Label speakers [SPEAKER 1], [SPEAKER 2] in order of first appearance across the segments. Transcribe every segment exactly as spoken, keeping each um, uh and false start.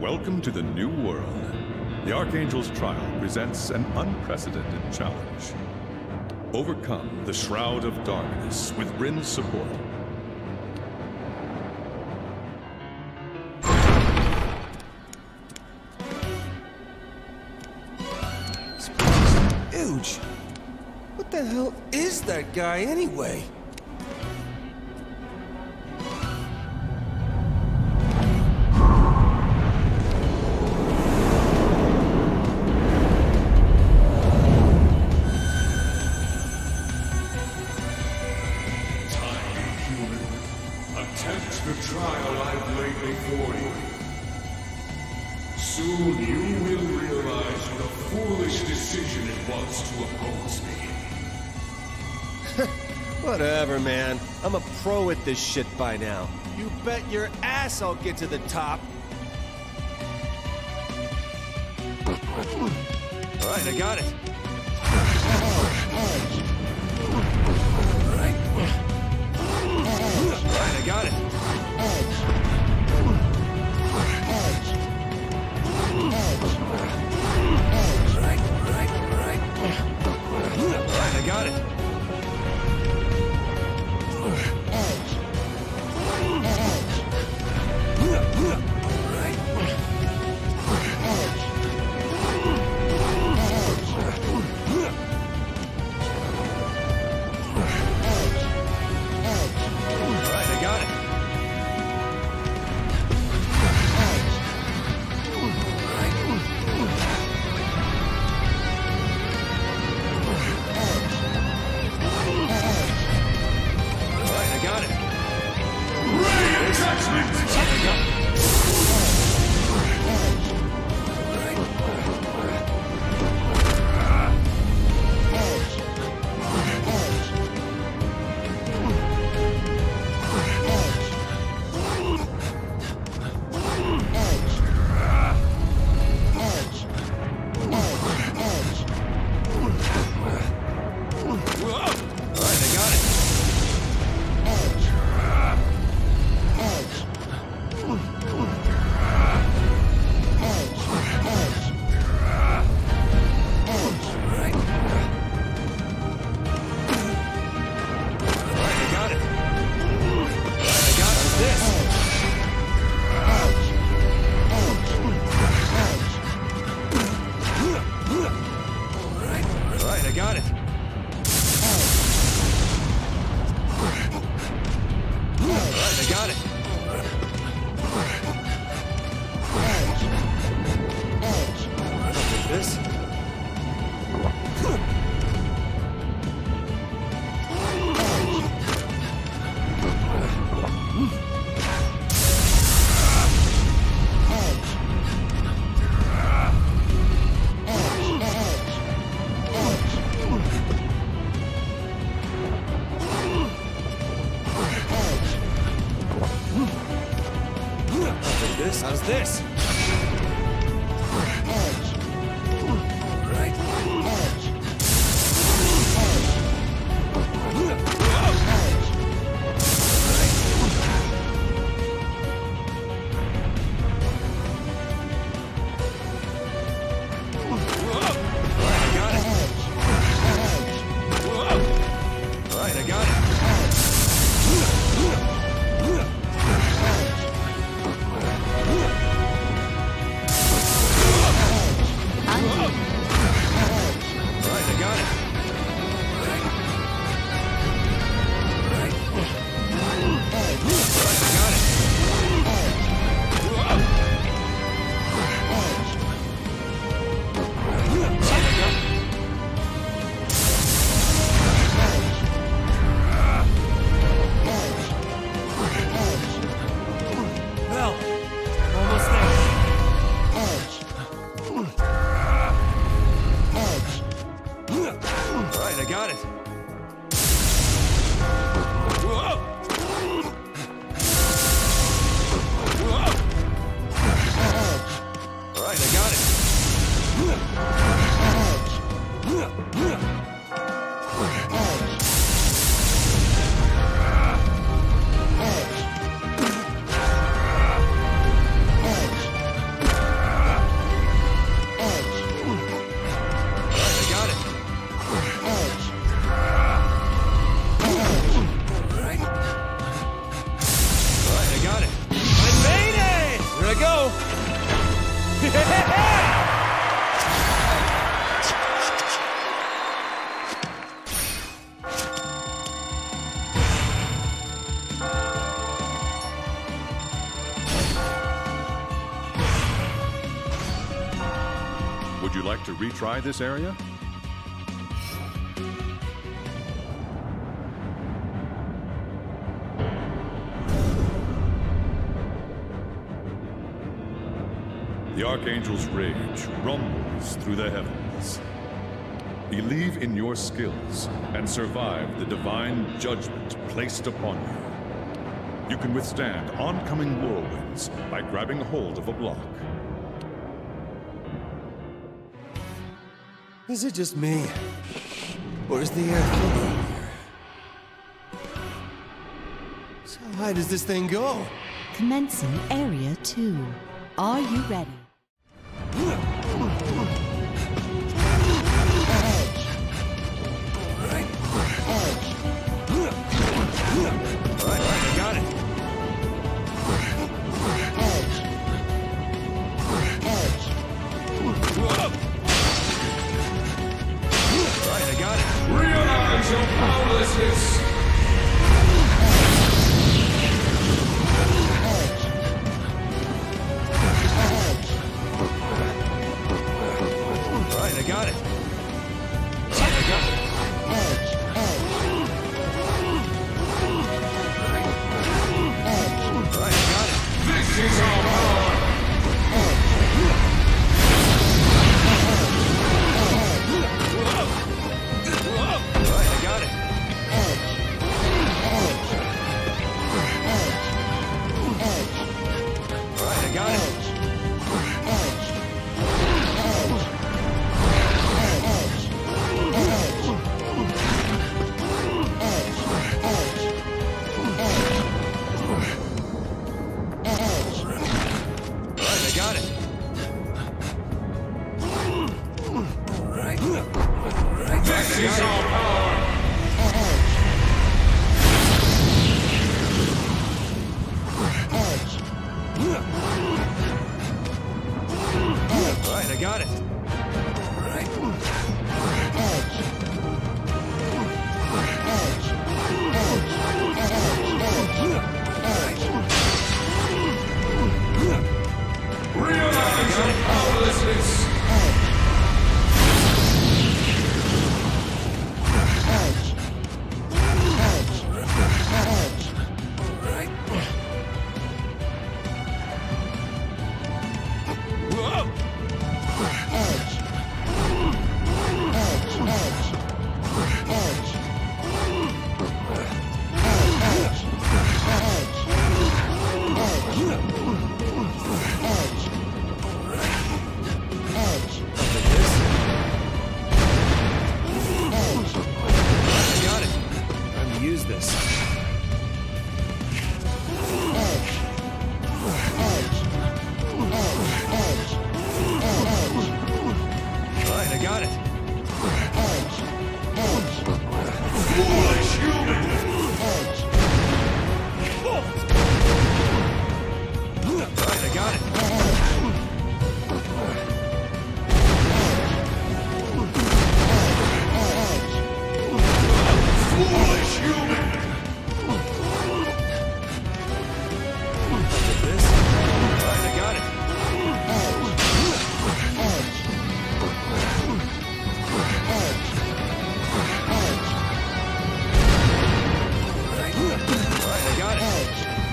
[SPEAKER 1] Welcome to the new world. The Archangel's trial presents an unprecedented challenge. Overcome the Shroud of Darkness with Bryn's support.
[SPEAKER 2] This place is huge. What the hell is that guy anyway?
[SPEAKER 3] Attempt the trial I've laid before you. Soon you will realize what a foolish decision it was to oppose me.
[SPEAKER 2] Whatever, man. I'm a pro at this shit by now. You bet your ass I'll get to the top. All right, I got it. Alright, I got it. Right, right, right. Alright, I got it. How's this?
[SPEAKER 1] like to retry this area? The Archangel's rage rumbles through the heavens. Believe in your skills and survive the divine judgment placed upon you. You can withstand oncoming whirlwinds by grabbing hold of a block.
[SPEAKER 2] Is it just me? Or is the air thinner here? So how high does this thing go?
[SPEAKER 4] Commencing Area two. Are you ready?
[SPEAKER 3] Realize your powerlessness!
[SPEAKER 2] Right, I got it. Right, I got it. Right, I got it.
[SPEAKER 3] This is our power!
[SPEAKER 2] Right, I got it. Right, I got it.
[SPEAKER 3] This is our power!
[SPEAKER 2] Right, I got it. Right.
[SPEAKER 3] Realize your powerlessness!
[SPEAKER 2] Use this. Right, I got it.
[SPEAKER 3] Foolish human!
[SPEAKER 2] Right, I got it.
[SPEAKER 3] Foolish human!
[SPEAKER 2] This. Right, I got it. Right, I got it.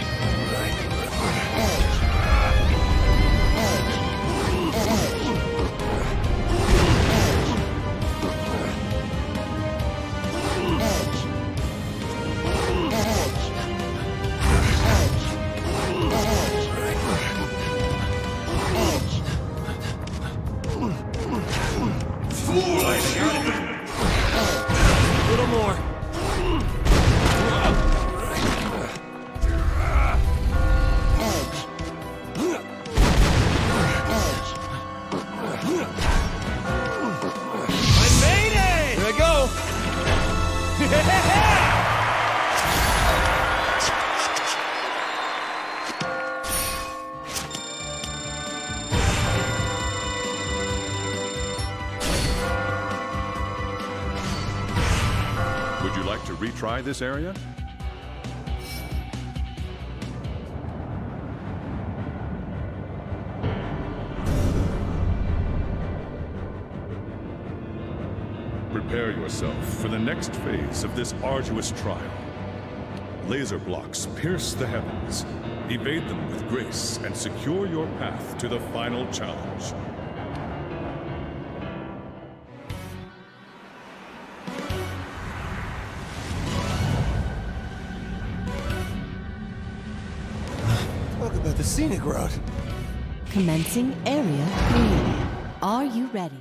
[SPEAKER 3] Foolish human!
[SPEAKER 2] A little more. I made it! Here I go.
[SPEAKER 1] Would you like to retry this area? yourself for the next phase of this arduous trial. Laser blocks pierce the heavens. Evade them with grace and secure your path to the final challenge.
[SPEAKER 2] Talk about the scenic road.
[SPEAKER 4] Commencing Area three. Are you ready?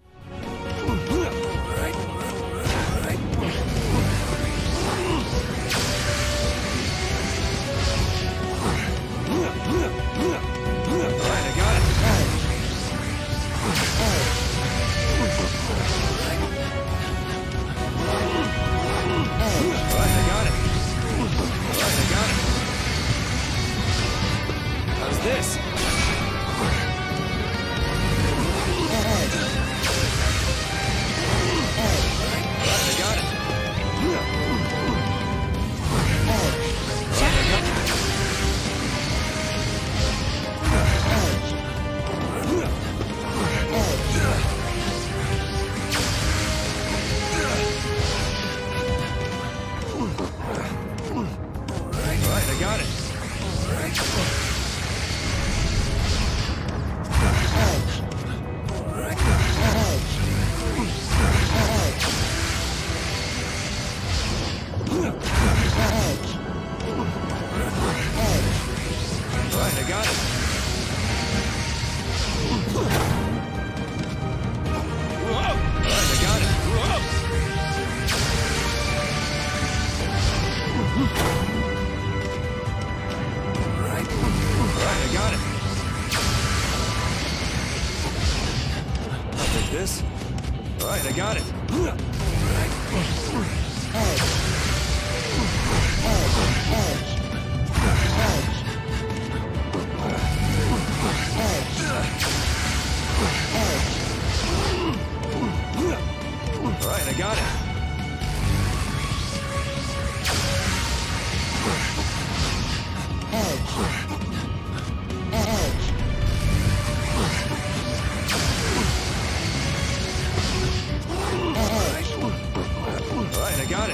[SPEAKER 2] This. I got it. Right, I got it. Right, I got it. Whoa! Right, I got it. Whoa! Right, right, I got it. I'll take this. Right, I got it. Right, I got it. Right, I got it.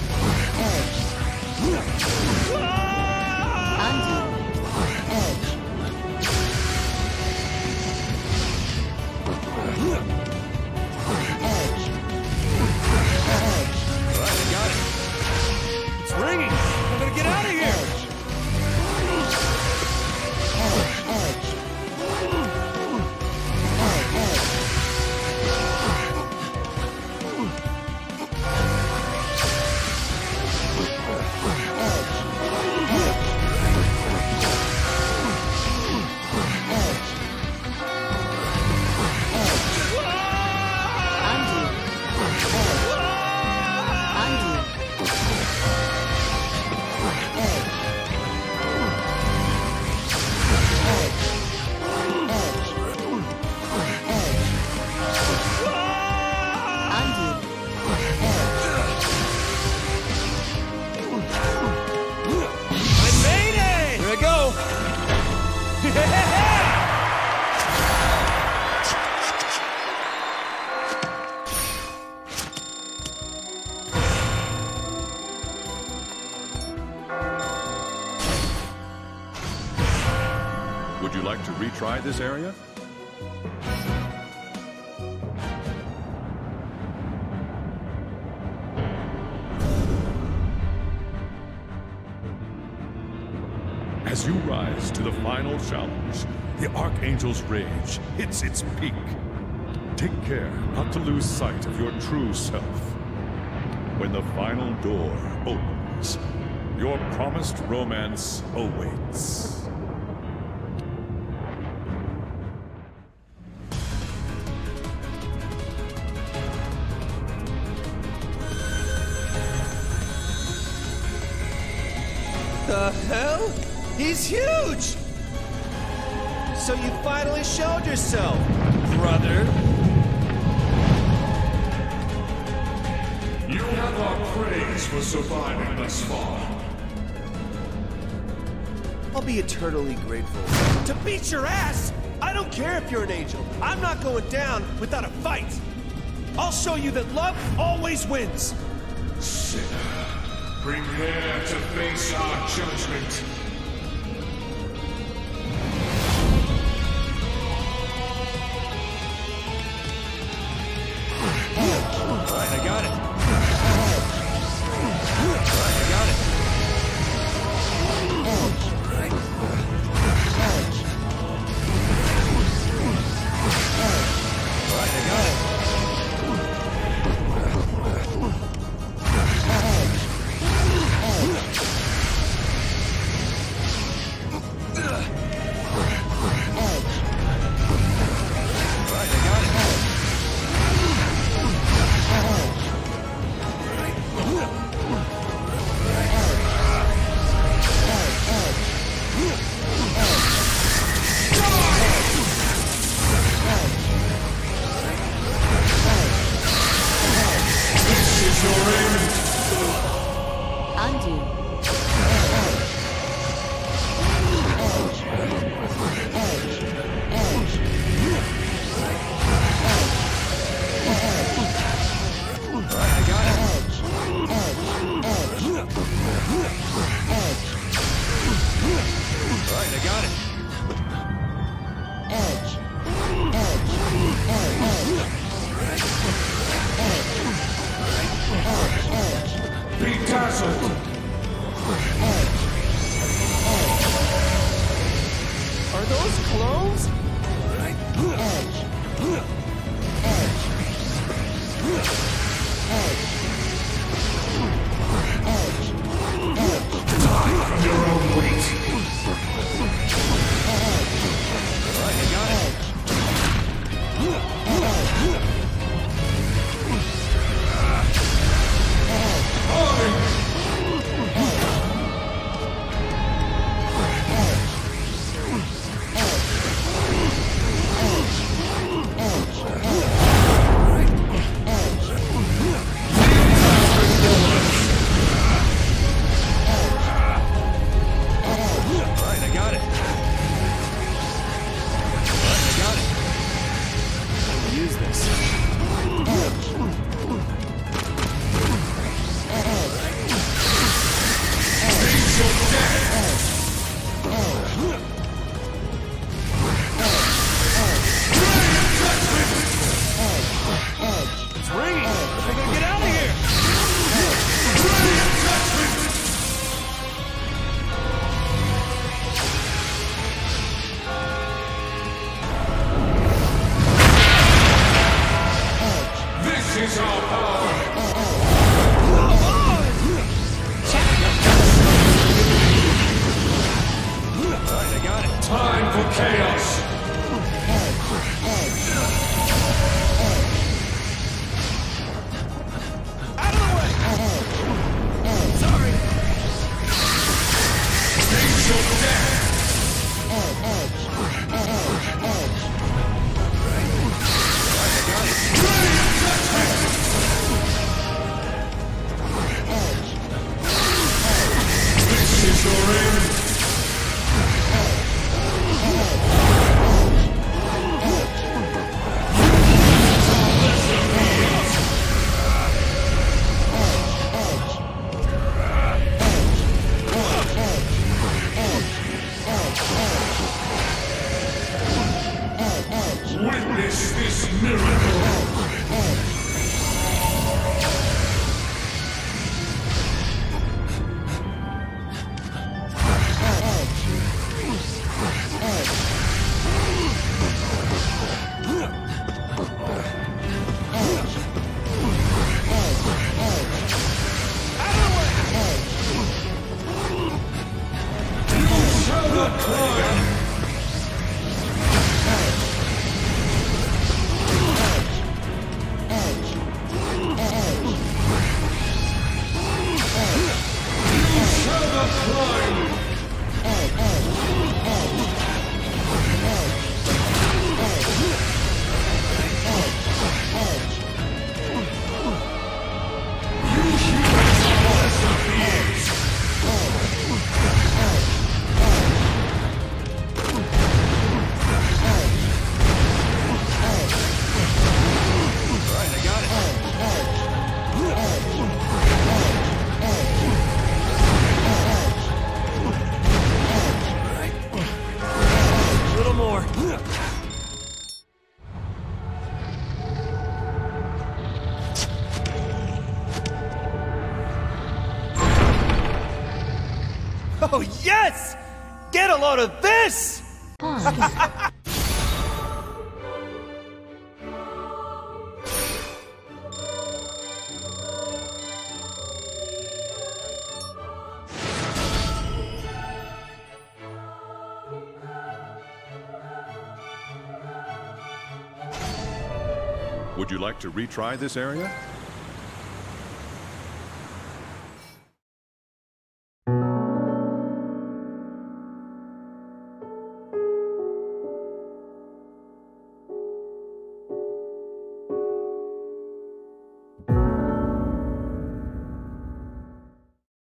[SPEAKER 1] Would you like to retry this area? As you rise to the final challenge, the Archangel's rage hits its peak. Take care not to lose sight of your true self. When the final door opens, your promised romance awaits.
[SPEAKER 2] The hell? He's huge! So you finally showed yourself, brother.
[SPEAKER 3] You have our praise for surviving thus far.
[SPEAKER 2] I'll be eternally grateful. To beat your ass? I don't care if you're an angel. I'm not going down without a fight. I'll show you that love always wins!
[SPEAKER 3] Sinner, prepare to face our judgment.
[SPEAKER 2] Alright, I got it. Alright, I got it. Alright, I got it. Are those clones?
[SPEAKER 3] Die from your own weight.
[SPEAKER 2] Alright, I got it.
[SPEAKER 3] Time for chaos!
[SPEAKER 2] Out of the way! Sorry!
[SPEAKER 3] Face your death! This is your end! Witness this miracle!
[SPEAKER 2] Oh, yes! Get a load of this!
[SPEAKER 4] Pause.
[SPEAKER 1] Would you like to retry this area?